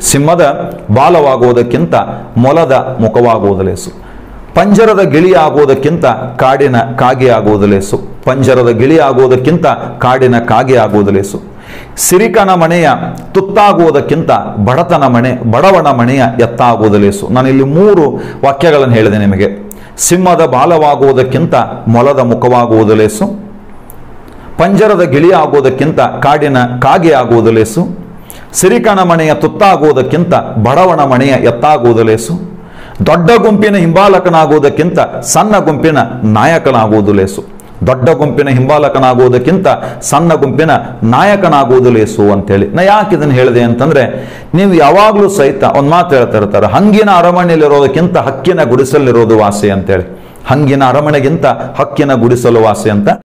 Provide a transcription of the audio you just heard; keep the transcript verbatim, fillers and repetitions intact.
ಸಿಂಹದ ಬಾಲವಾಗುವುದಕ್ಕಿಂತ ಮೊಲದ ಮುಖವಾಗುವುದು ಲೇಸು. ಪಂಜರದ ಗಿಳಿ ಆಗುವುದಕ್ಕಿಂತ ಕಾಡಿನ ಕಾಗೆ ಆಗುವುದು ಲೇಸು. ಪಂಜರದ ಗಿಳಿ ಆಗುವುದಕ್ಕಿಂತ ಕಾಡಿನ ಕಾಗೆ ಆಗುವುದು ಲೇಸು. ಸಿರಿಕನ ಮನೆಯ ತುತ್ತಾಗುವುದಕ್ಕಿಂತ ಬಡತನ ಮನೆ ಬಡವನ ಮನೆಯ ಎತ್ತಾಗುವುದು ಲೇಸು. ನಾನಿಲ್ಲಿ ಮೂರು ವಾಕ್ಯಗಳನ್ನು ಹೇಳಿದೆ ನಿಮಗೆ. ಸಿಂಹದ ಬಾಲವಾಗುವುದಕ್ಕಿಂತ ಮೊಲದ ಮುಖವಾಗುವುದು ಲೇಸು. ಪಂಜರದ ಗಿಳಿ ಆಗುವುದಕ್ಕಿಂತ ಕಾಡಿನ ಕಾಗೆ ಆಗುವುದು ಲೇಸು. ಸಿರಿಕನ ಮನೆಯ ತುತ್ತಾಗುವುದಕ್ಕಿಂತ ಬಡವನ ಮನೆಯ ಎತ್ತಾಗುವುದು ಲೇಸು. ದೊಡ್ಡ ಗುಂಪಿನ ಹಿಂಬಾಲಕನಾಗುವುದಕ್ಕಿಂತ ಸಣ್ಣ ಗುಂಪಿನ ನಾಯಕನಾಗುವುದು ಲೇಸು. ದೊಡ್ಡ ಗುಂಪಿನ ಹಿಂಬಾಲಕನಾಗುವುದಕ್ಕಿಂತ ಸಣ್ಣ ಗುಂಪಿನ ನಾಯಕನಾಗುವುದು ಲೇಸು ಅಂತೇಳಿ. ನಾ ಯಾಕೆ ಇದನ್ನು ಹೇಳಿದೆ ಅಂತಂದ್ರೆ, ನೀವು ಯಾವಾಗಲೂ ಸಹಿತ ಒಂದು ಮಾತು ಹೇಳ್ತಾ ಇರ್ತಾರೆ, ಹಂಗಿನ ಅರಮನೆಯಲ್ಲಿರೋದಕ್ಕಿಂತ ಹಕ್ಕಿನ ಗುಡಿಸಲಿರೋದು ವಾಸಿ ಅಂತೇಳಿ. ಹಂಗಿನ ಅರಮನೆಗಿಂತ ಹಕ್ಕಿನ ಗುಡಿಸಲು ವಾಸಿ ಅಂತ.